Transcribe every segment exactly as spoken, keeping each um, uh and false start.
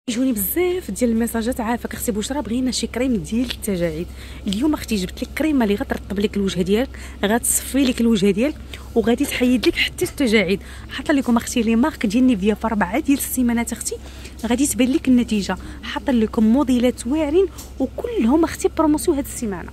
يجوني بزاف ديال الميساجات. عافاك اختي بشرى، بغينا شي كريم ديال التجاعيد. اليوم اختي جبت لك كريمه اللي غترطب لك الوجه ديالك، غتصفي لك الوجه ديالك وغادي تحيد لك حتى التجاعيد. حاطه لكم اختي لي مارك ديال نيفيا في اربعه ديال السيمانات اختي غادي تبان لك النتيجه. حاطه لكم موديلات واعرين وكلهم اختي بروموسيون هاد السيمانه.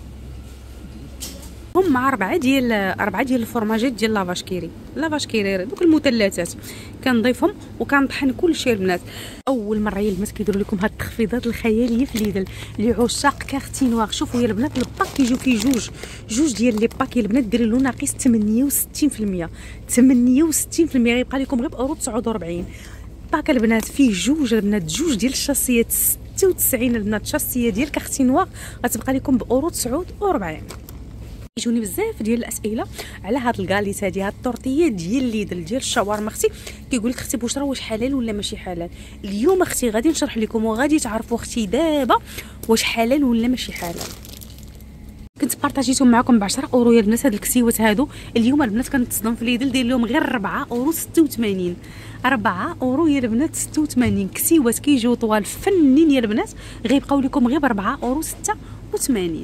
هم مع أربعة ديال أربعة ديال الفرماجات ديال لافاش كيري. لافاش كيري دوك المثلثات كنضيفهم وكنطحن كلشي البنات. اول مره يا البنات كيديروا لكم هاد التخفيضات الخياليه في ليدل لعشاق كارتي نوار. شوفوا يا البنات الباك كيجيو فيه جوج جوج ديال لي باك يا البنات، ديروا له ناقص ثمانية وستين في المية. ثمانية وستين في المية غيبقى لكم غير بأورو تسعة وأربعين. باك البنات فيه جوج البنات، جوج ديال الشاسيات ستة وتسعين البنات. شاسيه ديال كارتي نوار غتبقى لكم بأورو تسعة وأربعين. يجوني بزاف ديال الاسئله على هاد الكاليت هادي، هاد الطورطيه ديال ليدل ديال الشاورما اختي. كيقول لك اختي بشرى واش حلال ولا ماشي حلال؟ اليوم اختي غادي نشرح لكم وغادي تعرفوا اختي دابا واش حلال ولا ماشي حلال. كنت بارطاجيتهم معكم ب عشرة اورو يا البنات. هاد الكسيوات هادو اليوم البنات كنتصدم في ليدل داير لهم غير أربعة اورو ستة وثمانين. أربعة اورو يا البنات ستة وثمانين. كسيوات كيجيو طوال فنين يا البنات غيبقاو لكم غير ب أربعة اورو ستة وثمانين.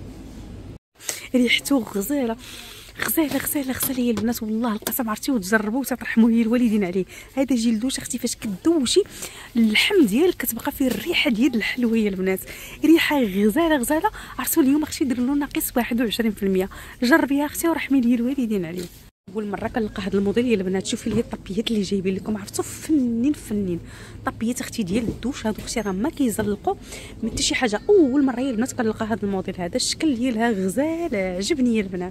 ريحته غزاله غزاله غزاله غزاله يا البنات. والله القسم عرفتي وتجربوا وتطرحموا لي الوالدين عليه. هذا جلدوش اختي فاش كدوشي اللحم ديالك كتبقى فيه الريحه ديال الحلوه يا البنات، ريحه غزاله غزاله. عرفتوا اليوم اختي دير له ناقص واحد وعشرين في المية. جربيها اختي ورحمي لي الوالدين عليه. اول مره كنلقى هذا الموديل يا البنات. شوفي لي الطبيات اللي جايبين لكم، عرفتوا فنين فنين. طبيات اختي ديال الدوش هادو اختي راه ما كيزلقوا من حتى شي حاجه. اول مره يا البنات كنلقى هذا الموديل هذا، الشكل ديالها غزال عجبني يا البنات.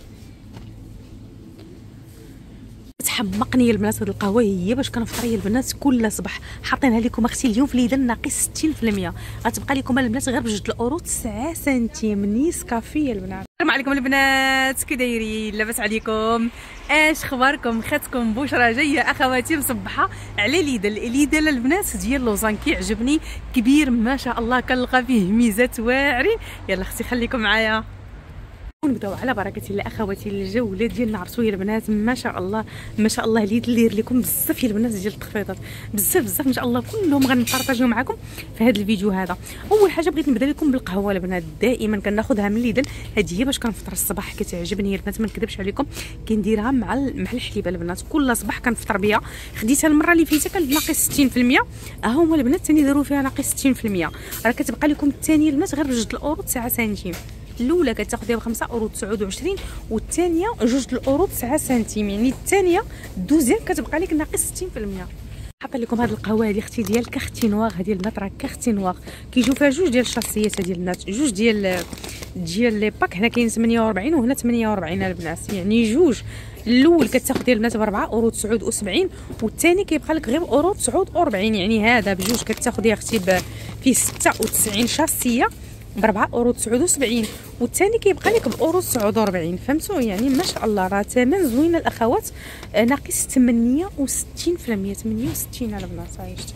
تحمقني يا البنات هاد القهوه هي باش كنفطر يا البنات كل صباح. حاطينها لكم اختي اليوم في ليدل ناقص ستين في المية. غتبقى لكم البنات غير بجوج الاورو تسعة سنتيم. نيس كافي يا البنات. السلام عليكم البنات، كي دايرين؟ لاباس عليكم؟ اش اخباركم؟ خاتكم بشرى جايه اخواتي مصبحه على ليدل. ليدل البنات ديال لوزان كيعجبني كبير ما شاء الله، كنلقى فيه ميزات واعرين. يلا اختي خليكم معايا ونبداو على بركه الله اخواتي. الجوله ديالنا عرفتوا يا البنات ما شاء الله ما شاء الله. ليدل داير لكم بزاف يا البنات ديال التخفيضات، بزاف بزاف ما شاء الله. كلهم غنبارطاجيو معكم في هذا الفيديو هذا. اول حاجه بغيت نبدا لكم بالقهوه البنات. دائما كناخذها من ليدل، هذه هي باش كنفطر الصباح كتعجبني يا البنات ما نكذبش عليكم. كنديرها مع مع الحليب البنات كل صباح كنفطر بها. خديتها المره اللي فاتت كانت ناقص ستين في المية. ها هما البنات ثاني داروا فيها ناقص ستين في المية. راه كتبقى لكم الثانيه البنات غير بجوج الاورو تسعة سنتيم. الاولى كتاخذيها ب خمسة اورو تسعة وعشرين والثانيه جوج الاورو تسعة سنتيم. يعني الثانيه دوزيام كتبقى لك ناقص ستين في المية. حاطه لكم هذه القهوه هذه اختي ديال كارتي نوار. هذه البنات راه كارتي نوار كيجيو فيها جوج ديال الشاسيات هذه البنات، جوج ديال ديال لي باك. هنا كاين ثمانية وأربعين وهنا ثمانية وأربعين البنات، يعني جوج. الاول كتاخذي البنات ب أربعة اورو تسعة وسبعين والثاني كيبقى لك غير اورو تسعة وأربعين. يعني هذا بجوج كتاخذيها اختي فيه ستة وتسعين شاسيه ب أربعة اورو تسعة وسبعين والثاني كيبقى لك باورو تسعة وأربعين. فهمتوا؟ يعني ما شاء الله راه ثمن زوين الاخوات. ناقص ثمانية وستين في المية. ثمانية وستين البنات. هاي شتي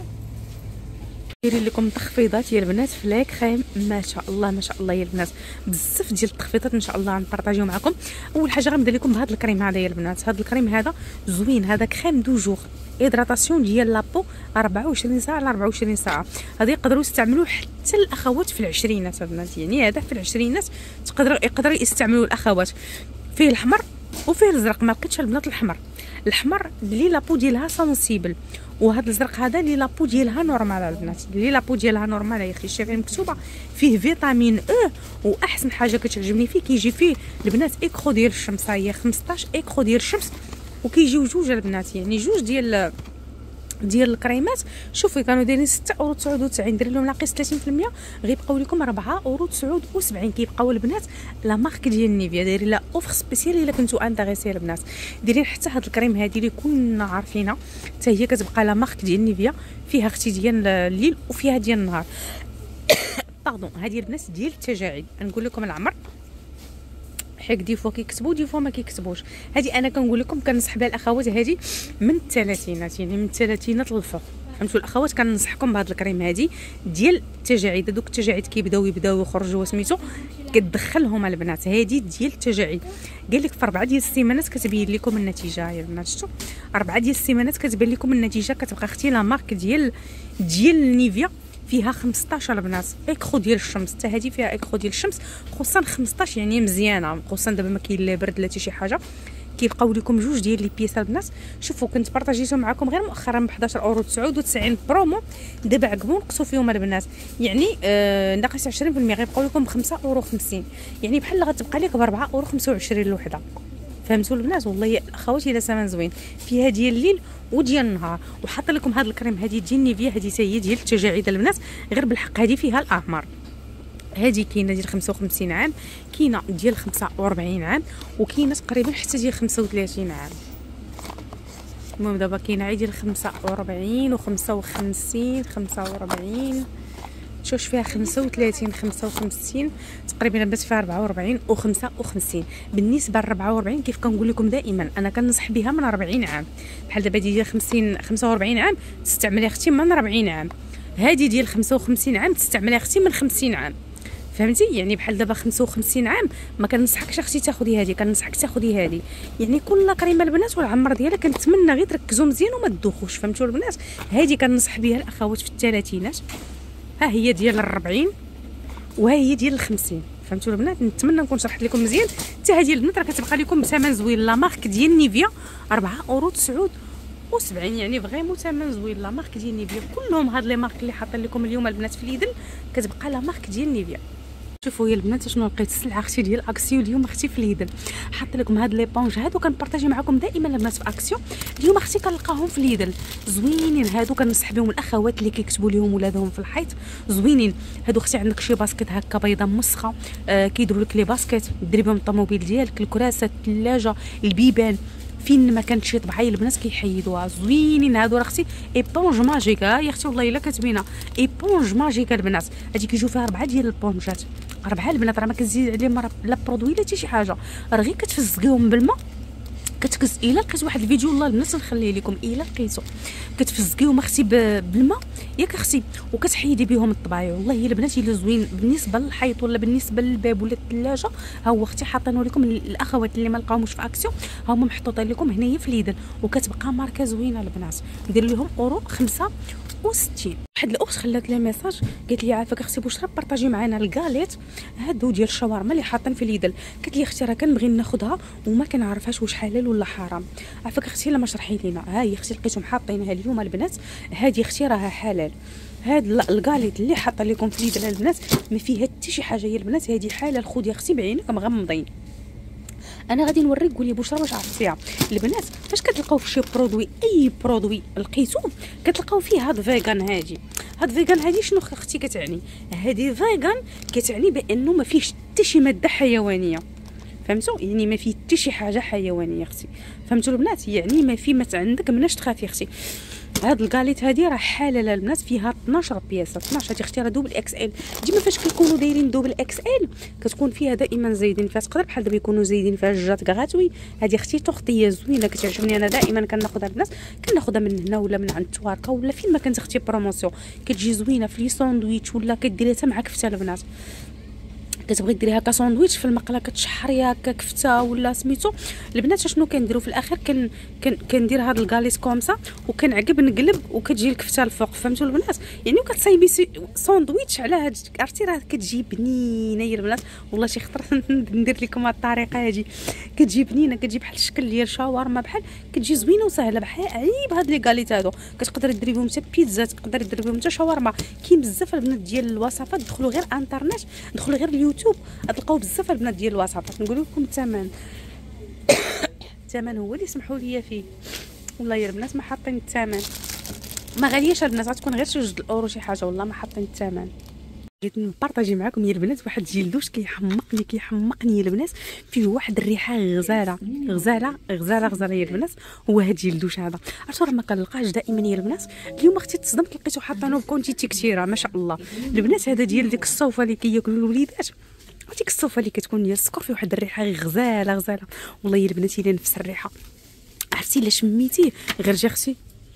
دايرين لكم تخفيضات يا البنات في لاك خيم ما شاء الله ما شاء الله يا البنات. بزاف ديال التخفيضات ان شاء الله غنبارطاجيو معكم. اول حاجه غنبدا لكم بهذا الكريم هذا يا البنات. هذا الكريم هذا زوين، هذا كريم دو جور هيدراتاسيون ديال لابو أربعة وعشرين ساعه على أربعة وعشرين ساعه. هذا يقدروا يستعملوه حتى الاخوات في العشرينات البنات. يعني هذا في العشرينات تقدروا يقدروا يستعملوه الاخوات. فيه الاحمر وفيه الازرق. ما لقيتش البنات الحمر. الحمر اللي لابو ديالها سونسيبل، وهذا الازرق هذا اللي لابو ديالها نورمال البنات. اللي لابو ديالها نورمال يا اختي شايفين مكتوبه فيه فيتامين او. واحسن حاجه كتعجبني فيه كيجي فيه البنات ايكرو ديال الشمس. هي خمسطاش ايكرو ديال الشمس وكيجيو جوج البنات، يعني جوج ديال ديال الكريمات. شوفوا كانوا دايرين ستة اورو تسعة وتسعين، دير لهم ناقص ثلاثين في المية غيبقاو لكم أربعة اورو تسعة وسبعين. كيبقاو البنات لا مارك ديال نيفيا دايرين لا اوفر سبيسيال الا كنتو انتريسي البنات. دايرين حتى هاد الكريم هادي اللي كلنا عارفينها حتى هي كتبقى لا مارك ديال نيفيا. فيها اختي ديال الليل وفيها ديال النهار. باردون. هذه البنات ديال التجاعيد. نقول لكم العمر حيت دي فوا كيكتبوا دي فوا ما كيكتبوش. هذه انا كنقول لكم كنصح بها الاخوات هذه من الثلاثينات، يعني من الثلاثينات للفوق. فهمتوا الاخوات؟ كننصحكم بهذا الكريم هذه ديال التجاعيد. دوك التجاعيد كيبداو يبداو يخرجوا سميتو كتدخلهم البنات. هذه ديال التجاعيد قال لك في اربعه ديال السيمانات كتبين لكم النتيجه يا البنات. شفتوا اربعه ديال السيمانات كتبان لكم النتيجه. كتبقى اختي لا مارك ديال ديال نيفيا فيها خمسطاش البنات اكرو ديال الشمس. حتى هذه فيها اكرو ديال الشمس خصوصا خمسطاش يعني مزيانه. خصوصا دابا ما كاين لا برد لا حتى شي حاجه كيبقاو لكم جوج ديال لي بيس البنات. شوفوا كنت بارطاجيتهم معكم غير مؤخرا ب حداش اورو تسعة وتسعين برومو. دابا عقبوا نقصوا فيهم البنات يعني آه ناقص عشرين بالمية غيبقاو لكم ب خمسة اورو خمسين يعني بحال غتبقى لك ب اربعة اورو خمسة وعشرين الوحده. فهمتوا البنات؟ والله اخواتي الا ثمن زوين فيها ديال الليل وديال النهار. وحاط لكم هذا الكريم هذه ديال نيفيا هذه حتى هي ديال التجاعيد البنات غير بالحق هذه فيها الاعمار. هذه كاينه ديال خمسة وخمسين عام كاينه ديال خمسة وأربعين عام وكاينه تقريبا حتى ديال خمسة وثلاثين عام. المهم دابا كاينه عادي ديال خمسة وأربعين وخمسة وخمسين خمسة وأربعين شوش فيها خمسة وثلاثين خمسة وخمسين تقريبا البنات فيها أربعة وأربعين وخمسة وخمسين. بالنسبه ل أربعة وأربعين كيف كنقول لكم دائما انا كننصح بها من أربعين عام. بحال دابا ديال خمسين خمسة وأربعين عام تستعملي اختي من أربعين عام. هذه ديال خمسة وخمسين عام تستعملي اختي من خمسين عام. فهمتي؟ يعني بحال دابا خمسة وخمسين عام ما كننصحكش اختي تاخذي هذه كننصحك تاخذي هذه. يعني كل كريمه البنات والعمر ديالها كنتمنى غير تركزوا مزيان وما تدوخوش. فهمتوا البنات؟ هذه كننصح بها الاخوات في الثلاثينات. ها هي ديال الأربعين وها هي ديال الخمسين. فهمتوا البنات؟ نتمنى نكون شرحت لكم مزيان. حتى هذه البنات راه كتبقى لكم بثمن زوين. لا مارك ديال نيفيا أربعة اورو تسعة وسبعين يعني فريمون ثمن زوين. لا مارك ديال نيفيا كلهم هاد لي مارك اللي حاطين لكم اليوم البنات في ليدل كتبقى لا مارك ديال نيفيا. شوفوا يا البنات شنو لقيت السلعه اختي ديال اكسيو اليوم اختي في ليدل. حاط لكم هاد لي بونج هادو كنبارطاجي معكم دائما البنات في اكسيو. اليوم اختي كنلقاهم في ليدل زوينين هادو. كنصح بهم الاخوات اللي كيكتبوا لهم ولادهم في الحيط زوينين هادو. اختي عندك شي باسكيت هكا بيضه مسخه آه كيديروا لك لي باسكيت ديري بهم الطوموبيل ديالك الكراسه الثلاجه البيبان فين ما كانت شي طبعه البنات كيحيدوها زوينين هادو. راه اختي ايبونج ماجيك ها يا اختي والله الا كاتبينها ايبونج ماجيك البنات. هادي كيجيو فيها اربعه ديال البونجات اربعه البنات راه ما كتزيد عليهم لا برودوي لا حتى شي حاجه. راه غير كتفزقيهم بالماء كتكز الا لقيت واحد الفيديو والله البنات نخليه لكم الا لقيتو كتفزقيهم اختي بالماء ياك اختي وكتحيدي بهم الطبايع. والله هي البنات الا زوين بالنسبه للحيط ولا بالنسبه للباب ولا الثلاجه. ها هو اختي حاطينه لكم الاخوات اللي ما لقاومش في اكسيو ها هما محطوطين لكم هنايا في ليدل وكتبقى ماركه زوينه البنات. ندير لهم اورو خمسة وستين. واحد الاخت خلات لي ميساج قالت لي عافاك اختي بشرى بارطاجي معنا الكاليت هادو ديال الشاورما اللي حاطين في ليدل. قالت لي اختي راه كنبغي ناخذها وما كنعرفهاش واش حلال ولا حرام. عافاك اختي لما شرحي لينا. ها هي اختي لقيتهم حاطينها اليوم البنات. هذه اختي راها حلال. هاد الكاليت اللي حاطه لكم في ليدل البنات ما فيها حتى شي حاجه يا البنات. هذه حلال خذي اختي بعينك مغمضين. انا غادي نوريك قولي بشرى واش عرفتيها البنات. فاش كتلقاو في شي برودوي اي برودوي لقيتو كتلقاو فيه هاد فيغان. هادي هاد فيغان هادي شنو اختي كتعني؟ هادي فيغان كتعني بانه ما فيهش حتى شي ماده حيوانيه. فهمتوا؟ يعني ما فيه حتى شي حاجه حيوانيه اختي. فهمتوا البنات؟ يعني ما في ما عندك مناش تخافي اختي. هاد الكاليت هادي راه حلاله البنات فيها اثناش بياسه اثناش. هادي اختي راه دوبل اكس ال. ديما فاش كيكونوا دايرين دوبل اكس ال كتكون فيها دائما زايدين فيها. تقدر بحال دابا يكونوا زايدين فيها الجات كغاتوي. هادي اختي تغطيه زوينه كتعجبني انا دائما كناخذها البنات كناخذها من هنا ولا من عند تواركا ولا فين ما كانت اختي بروموسيون كتجي زوينه في لي ساندويتش ولا كديريها حتى مع كفته البنات. كتبغي ديريها كساندويتش في المقله كتشحريها هكا كفته ولا سميتو البنات. شنو كنديروا في الاخر كن كندير هذا الكاليس كومسا وكنعقب نقلب وكتجي الكفته الفوق. فهمتوا البنات؟ يعني وكتصايبي ساندويتش على هاد عرفتي راه كتجي بنينه يا البنات. والله شي خطره ندير لكم هاد الطريقه هادي كتجي بنينه كتجي بحال الشكل ديال شاورما بحال كتجي زوينه وسهله بحال عيب. هاد لي كاليت هادو كتقدر ديري بهم حتى بيتزا تقدر ديري بهم حتى شاورما. كاين بزاف البنات ديال الوصفات. دخلوا غير انترنت دخلوا غير اليوتيوب غتلقاو بزاف البنات ديال الوصفات. نقول لكم الثمن الثمن هو اللي سمحوا لي فيه. والله يا البنات ما حاطين الثمن ما غالياش البنات غتكون غير شي جوج الاورو شي حاجه. والله ما حاطين الثمن. جيت نبارطاجي معكم يا البنات واحد جلدوش كيحمقني كيحمقني يا البنات. فيه واحد الريحه غزاله غزاله غزاله غزاله يا البنات. هو هاد الجلدوش هذا عرفتوا راه ما كنلقاش دائما يا البنات. اليوم اختي تصدمت لقيتو حاطينه بكونتيتي كثيره ما شاء الله البنات. هذا ديال ديك الصوفه اللي كياكلوا الوليدات. ديك الصوفه اللي كتكون ديال السكر فيه واحد الريحه غزاله غزاله. والله يا البنات الا نفس الريحه عرفتي الا شميتيه غير جا اختي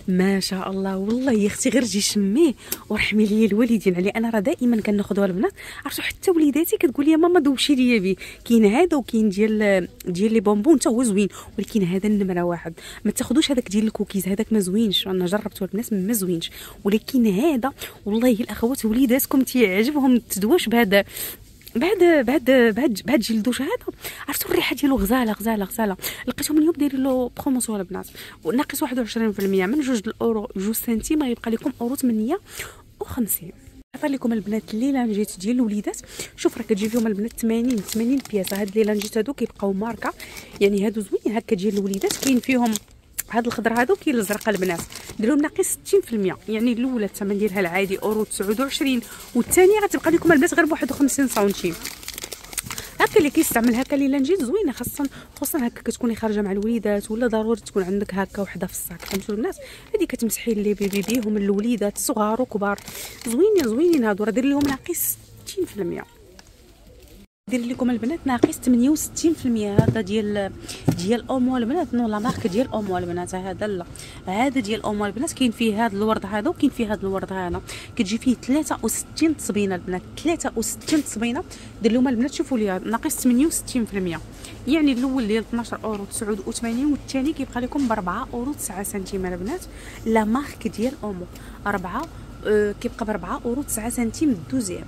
ما شاء الله والله يا اختي غير جي شميه ورحمي لي الوالدين عليه. انا راه دائما كناخذوها البنات، عرفتوا حتى وليداتي كتقول لي ماما دوبشي ليا بيه. كاين هذا وكاين ديال ديال لي بونبون حتى هو زوين، ولكن هذا النمره واحد. ما تاخذوش هذاك ديال الكوكيز، هذاك ما زوينش، انا جربته البنات ما زوينش. ولكن هذا والله الاخوات وليداتكم تيعجبهم التدواش بهذا بعد بعد بعد بعد جلدوش هذا. عرفتوا الريحه ديالو غزاله غزاله غزاله. لقيتهم اليوم دايرين له بروموسيون البنات ناقص واحد وعشرين في المية من جوج الاورو جوج سنتيم غيبقى لكم اورو ثمانية وخمسين. عطا لكم البنات لي لانجيت ديال الوليدات. شوف راه كتجي فيهم البنات ثمانين ثمانين بياسه. هاد لي لانجيت هادو كيبقاو ماركه، يعني هادو زوينين هكا ديال الوليدات. كاين فيهم هاد الخضر هادو كاين الازرق البنات ديرهم ناقص ستين في المية. يعني الاولى الثمن ديالها العادي اورو تسعة وعشرين، والثانيه غتبقى لكم البنات غير ب واحد وخمسين سنتيم. هكا اللي كيستعمل هكا لي لانجيت زوينه، خاصه خصوصا هكا كتكوني خارجه مع الوليدات، ولا ضروري تكون عندك هكا وحده في الصاك. فهمتوا الناس؟ هذه كتمسحي لي بيبي بيهم الوليدات صغار وكبار. زوينين زوينين هادو. راه دير لهم ناقص ستين في المية. دير لكم البنات ناقص ثمانية وستين في المية. هذا ديال ديال اومو البنات، نو لا مارك ديال اومو البنات. هذا لا هذا ديال اومو البنات. كاين فيه هذا الورد هذا وكاين فيه هذا الورد هذا. كتجي فيه ثلاثة وستين تصبينه البنات، ثلاثة وستين تصبينه. دير لهم البنات شوفوا لي ناقص ثمانية وستين في المية. يعني الاول ديال اثناش اورو تسعة وثمانين، والثاني كيبقى لكم ب أربعة اورو تسعة سنتيم البنات. لا مارك ديال اومو أربعة أه كيبقى ب أربعة اورو تسعة سنتيم الدوزيام.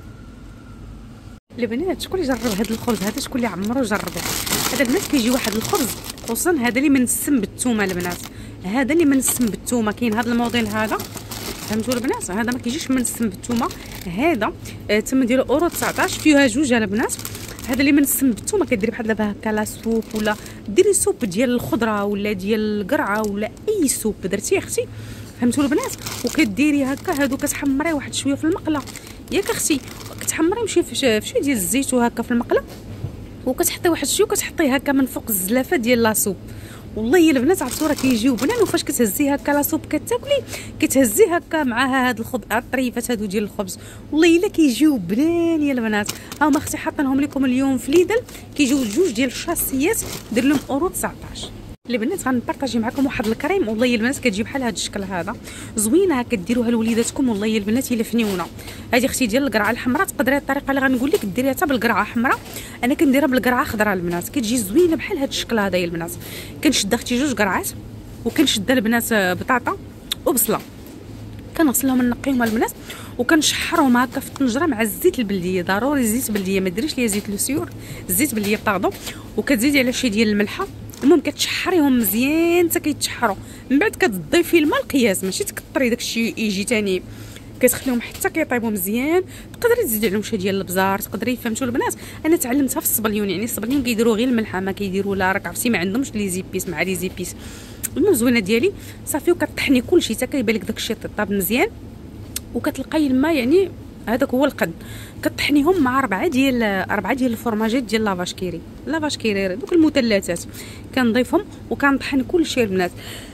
البنات شكون اللي جرب هذا الخبز هذا؟ شكون اللي عمرو جربه؟ هذا البنات كيجي واحد الخبز خصوصا هذا اللي منسم بالثومه البنات. هذا اللي منسم بالثومه. كاين هذا الموديل هذا، فهمتوا البنات؟ هذا ما كيجيش منسم بالثومه. هذا الثمن ديالو اورو تسعطاش، فيها جوج البنات. هذا اللي منسم بالثومه كديري بحال دابا هكا لا سوب، ولا ديري سوب ديال الخضره ولا ديال القرعه ولا اي سوب درتي اختي. فهمتوا البنات؟ وكديري هكا هادو كتحمري واحد شويه في المقله ياك اختي، كتحمري مشي في شويه ديال الزيت وهكا في المقله، وكتحطي واحد شويه وكتحطيه هكا من فوق الزلافه ديال لاصوب. والله يا البنات عرفتوا راه كيجيو بنان. وفاش كتهزي هكا لاصوب كتاكلي كتهزي هكا معاها هاد الخبز الطريفات هادو ديال الخبز، والله الا كيجيو بنان يا البنات. ها هما اختي حاطينهم لكم اليوم في ليدل. كيجيو جوج ديال الشاسيات دير لهم اورو تسعطاش. البنات غنبارطاجي معكم واحد الكريم. والله يا البنات كتجي بحال هذا الشكل هذا، زوينه كديروها لوليداتكم. والله يا البنات الا فنيونه. هذه اختي ديال القرعه الحمراء، تقدري الطريقه اللي غنقول لك ديريها حتى بالقرعه حمراء. انا كنديرها بالقرعه خضراء البنات، كتجي زوينه بحال هذا الشكل هذا يا البنات. كنشد اختي جوج قرعات، وكنشد البنات بطاطا وبصله، كنغسلهم نقيهم البنات، وكنشحرهم هكا في الطنجره مع الزيت البلديه. ضروري زيت بلديه، ما ديريش ليا زيت لوسيور، الزيت بلديه باردون. وكتزيدي على شي ديال الملحه. المهم كتشحريهم مزيان حتى كيتشحروا. من بعد كتضيفي الماء القياس، ماشي تكثري داكشي يجي تاني. كتخليهم حتى كيطيبوا مزيان. تقدري تزيدي عليهم شي ديال البزار، تقدري. فهمتوا البنات؟ انا تعلمتها في الصبليون. يعني الصبليون كيديروا غير الملحه، ما كيديروا لا راك عرفتي ما عندهمش لي زيبيس مع لي زيبيس. المهم زوينه ديالي صافي. وكطحني كلشي حتى كيبان لك داكشي طاب مزيان. وكتلقاي الماء يعني هذاك هو القد. كطحنيهم مع اربعه ديال اربعه ديال الفرماجات ديال لافاش كيري لافاش كيري دوك المثلثات. كنضيفهم وكنطحن كلشي البنات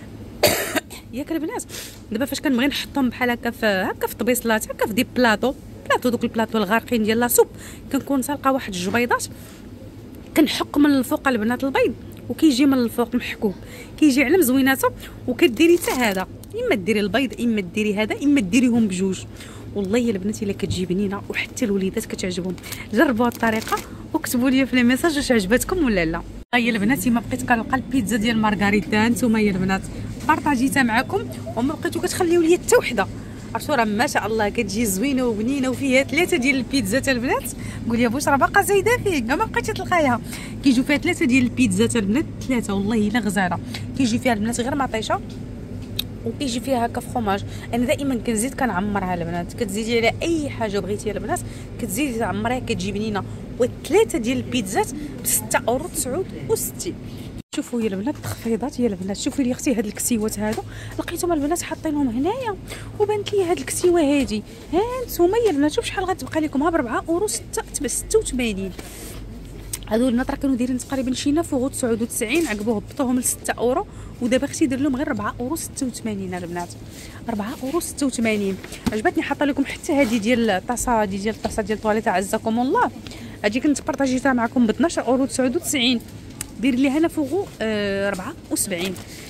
ياك البنات. دابا فاش كنبغي نحطهم بحال هكا في هكا في طبيصلات، هكا في دي بلاطو بلاطو دوك البلاطو الغارقين ديال لاصوب، كنكون سالقه واحد الجبيضات، كنحك من الفوق البنات البيض، وكيجي من الفوق محكوم، كيجي على مزويناته. وكديري حتى هذا، اما ديري البيض اما ديري هذا، اما ديريهم بجوج. والله يا البنات الا كتجي بنينه، وحتى الوليدات كتعجبهم. جربوا الطريقه وكتبوا لي في لي ميساج واش عجبتكم ولا لا. هيا البنات ما بقيت كنلقى البيتزا ديال مارغريتا. نتوما يا البنات بارطاجيتها معكم، وما بقيتو كتخليو لي حتى وحده. عرفتوا راه ما شاء الله كتجي زوينه وبنينه، وفيها ثلاثه ديال البيتزات البنات. قول يا بوش راه باقا زايده فيك ما بقيتي تلقايها. كيجيو فيها ثلاثه ديال البيتزات البنات، ثلاثه والله الا غزاله. كيجي فيها البنات غير مطيشه، وكيجي فيها هكا فخوماج. انا دائما كنزيد كنعمرها البنات. كتزيدي على اي حاجه بغيتيها البنات كتزيدي تعمريها كتجي بنينه. والثلاثه ديال البيتزات ب ستة اورو تسعة وستين. شوفوا يا البنات التخفيضات يا البنات. شوفي لي اختي هاد الكسيوات هادو لقيتهم البنات حاطينهم هنايا، وبانت لي هاد الكسيوه هادي. ها نتوما يا البنات شوف شحال غتبقى لكم ب أربعة اورو ستة وثمانين. هادو البنات راه كانوا دايرين تقريبا شينا فوق تسعة وتسعين، عقبوا هبطوهم ل ستة اورو، ودابا اختي دير لهم غير أربعة اورو ستة وثمانين البنات. أربعة اورو ستة وثمانين. عجبتني. حاطه لكم حتى هذه ديال الطاسه هذه ديال الطاسه ديال الطواليت عزكم الله. هذه كنت بارطاجيتها معكم ب اثناش اورو تسعة وتسعين. دير لي هنا فوق آه أربعة وسبعين.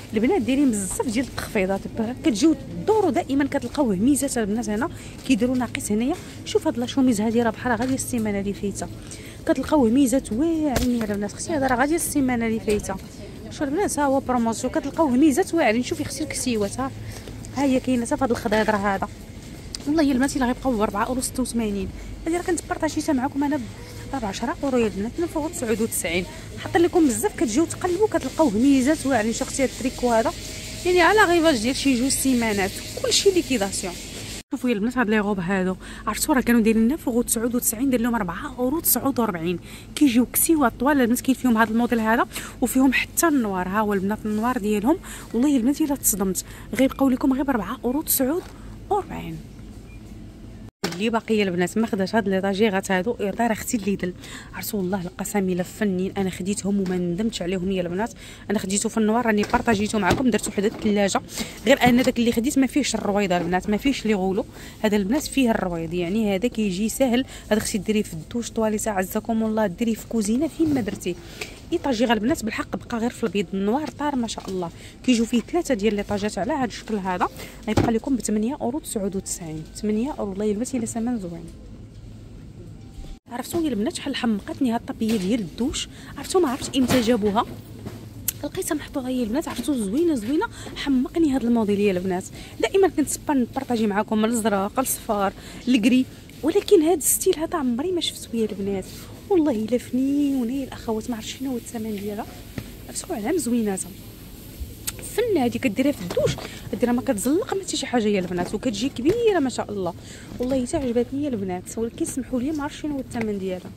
البنات دايرين بزاف ديال التخفيضات، كتجيو تدوروا دائما كتلقاوه ميزات البنات هنا كيديروا ناقص هنايا. شوف هاد لاشوميز هادي راه بحال غادي السيمانه اللي فايته، كتلقاوه ميزات واعرين يا البنات. اختي هذا راه غادي السيمانه اللي فايته. شوف البنات ها هو بروموسيون كتلقاوه ميزات واعرين. شوفي اختي الكسيوات ها ها هي كاينه حتى فهاد الخضيض راه هذا والله يا البنات الا غيبقاو ب أربعة أورو ستة وثمانين. هادي راه كنت بارطاجيتها معكم انا ب عشرة أورو يا البنات من فوق تسعة وتسعين. حاط لكم بزاف كتجيو تقلبوا كتلقاوه ميزات واعرين. شوف اختي التريكو هذا يعني على غيفاج ديال شي جوج سيمانات كلشي ليكيداسيون. شوفوا يا البنات هاد لي غوب هادو عرفتوا راه كانوا دايرين لنا فوق تسعة وتسعين دير لهم أربعة أورو تسعة وأربعين. كيجيو كسيوات طوال البنات كاين فيهم هاد الموديل هذا وفيهم حتى النوار. ها هو البنات النوار ديالهم والله يا البنات الا تصدمت غيبقاو لكم غير ب أربعة أورو تسعة وأربعين. اللي باقيه البنات ما خداش هاد لي طاجيغات هادو يرضى اختي ليدل عرفتوا والله القسم الا فنين انا خديتهم وما ندمتش عليهم يا البنات. انا خديته في النوار راني بارطاجيته معكم درتو حدا الثلاجه. غير انا داك اللي خديت ما فيهش الرويضه البنات ما فيهش لي غولو. هذا البنات فيه الرويض يعني هذا كيجي ساهل. هذا خصك ديريه في الدوش طواليطه عزكم والله ديريه في كوزينه فين ما درتيه. اي طاجيغه البنات بالحق بقى غير في البيض النوار طار ما شاء الله. كيجيو فيه ثلاثه ديال لي طاجات على هذا الشكل هذا غيبقى لكم ب ثمانية أورو تسعة وتسعين. ثمانية أورو والله البنات الا ثمن زوين. عرفتوا يا البنات شحال حمقتني هاد الطابيه ديال الدوش. عرفتوا ما عرفتش امتى جابوها لقيتها محطوطه يا البنات. عرفتوا زوينه زوينه حمقني هاد الموديل يا البنات. دائما كنت سبان نبارطاجي معكم الازرق الصفار الكري ولكن هاد الستيل هذا عمري ما شفتو يا البنات والله الا فنيونه يا الاخوات. ما عرفتش شنو هو الثمن ديالها عرفتوا علام زويناتها فن. هادي كديريها في الدوش ديرها ما كتزلق ما حتى شي حاجه يا البنات وكتجي كبيره ما شاء الله والله حتى عجبتني يا البنات. ولكن سمحوا لي ما عرفتش شنو هو الثمن ديالها.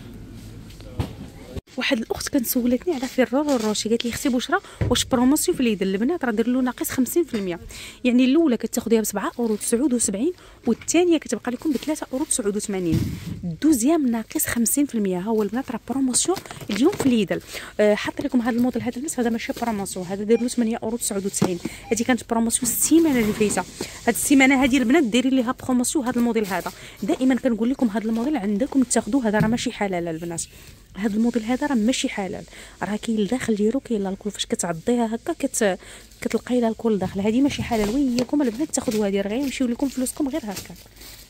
واحد الاخت كانت سولتني على فيرارو الروشي قالت لي اختي بشرى واش بروموسيون في اليد البنات راه دير له ناقص خمسين في المية. يعني الاولى كتاخذيها ب سبعة أورو تسعة وسبعين والثانيه كتبقى لكم ب ثلاثة أورو تسعة وثمانين. الدوزيام ناقص خمسين في المية. ها هو البنات راه بروموسيون اليوم في ليدل. أه حاط لكم هذا الموديل هذا البنات هذا ماشي بروموسيون هذا داير له ثمانية أورو تسعة وتسعين. هذه كانت بروموسيون السيمانه اللي فايته. هذه السيمانه هذه البنات دايرين ليها بروموسيون هذا الموديل هذا. دائما كنقول لكم هذا الموديل عندكم تاخذوه هذا راه ماشي حلال البنات. هذا الموديل هذا راه ماشي حلال راه كاين الداخل ديالو كاين لا الكل فاش كتعضيها هكا كت كتلقاي لها الكل داخل. هذه ماشي حلال وياكم البنات تاخذوها هذه راه غيمشيو لكم فلوسكم غير هكا.